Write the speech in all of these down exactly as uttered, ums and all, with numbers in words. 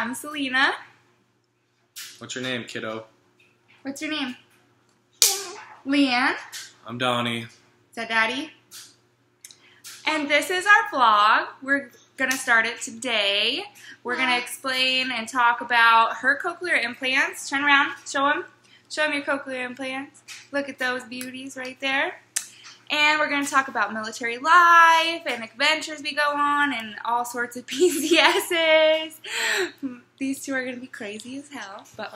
I'm Selena. What's your name, kiddo? What's your name? Leanne. I'm Donnie. Is that Daddy? And this is our vlog. We're going to start it today. We're going to explain and talk about her cochlear implants. Turn around. Show them. Show them your cochlear implants. Look at those beauties right there. And we're going to talk about military life and adventures we go on and all sorts of P C S's. These two are going to be crazy as hell, but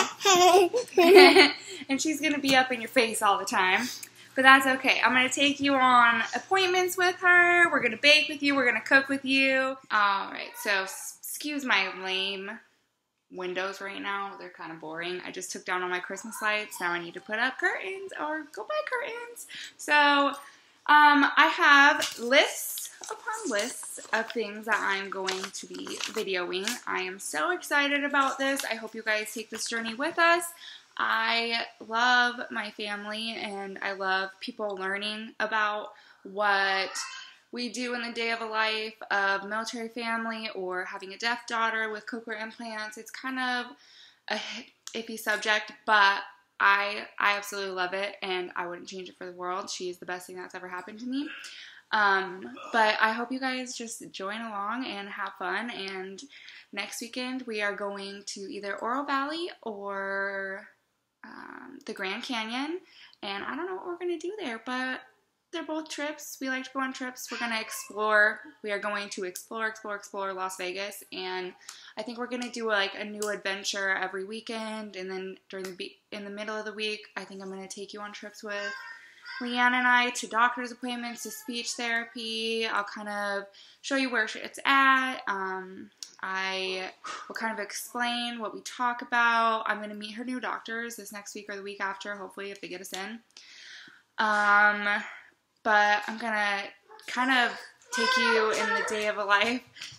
okay. And she's going to be up in your face all the time. But that's okay. I'm going to take you on appointments with her. We're going to bake with you. We're going to cook with you. Alright, so excuse my lame windows right now. They're kind of boring. I just took down all my Christmas lights. Now I need to put up curtains or go buy curtains. So um, I have lists upon lists of things that I'm going to be videoing. I am so excited about this. I hope you guys take this journey with us. I love my family and I love people learning about what we do in the day of a life of military family or having a deaf daughter with cochlear implants. It's kind of a iffy subject, but I I absolutely love it and I wouldn't change it for the world. She is the best thing that's ever happened to me. Um, but I hope you guys just join along and have fun. And next weekend we are going to either Oro Valley or um, the Grand Canyon. And I don't know what we're going to do there, but they're both trips. We like to go on trips. We're going to explore. We are going to explore, explore, explore Las Vegas. And I think we're going to do like a new adventure every weekend. And then during the in the middle of the week, I think I'm going to take you on trips with Leanne and I to doctor's appointments, to speech therapy. I'll kind of show you where it's at. Um, I will kind of explain what we talk about. I'm going to meet her new doctors this next week or the week after, hopefully, if they get us in. Um... But I'm going to kind of take you in the day of a life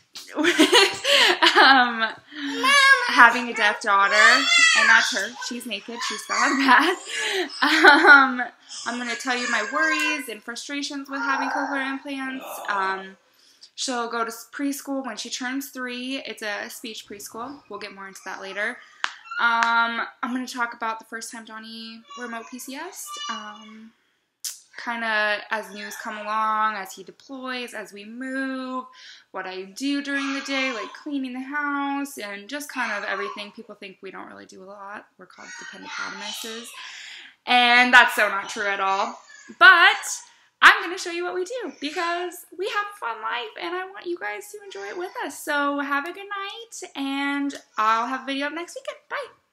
with um, having a deaf daughter. And that's her. She's naked. She's gone bad. Um, I'm going to tell you my worries and frustrations with having cochlear implants. Um, she'll go to preschool when she turns three. It's a speech preschool. We'll get more into that later. Um, I'm going to talk about the first time Donnie remote P C S'd. Um... kind of as news come along, as he deploys, as we move, what I do during the day, like cleaning the house, and just kind of everything. People think we don't really do a lot. We're called dependopotamuses, and that's so not true at all. But I'm going to show you what we do, because we have a fun life, and I want you guys to enjoy it with us. So have a good night, and I'll have a video up next weekend. Bye!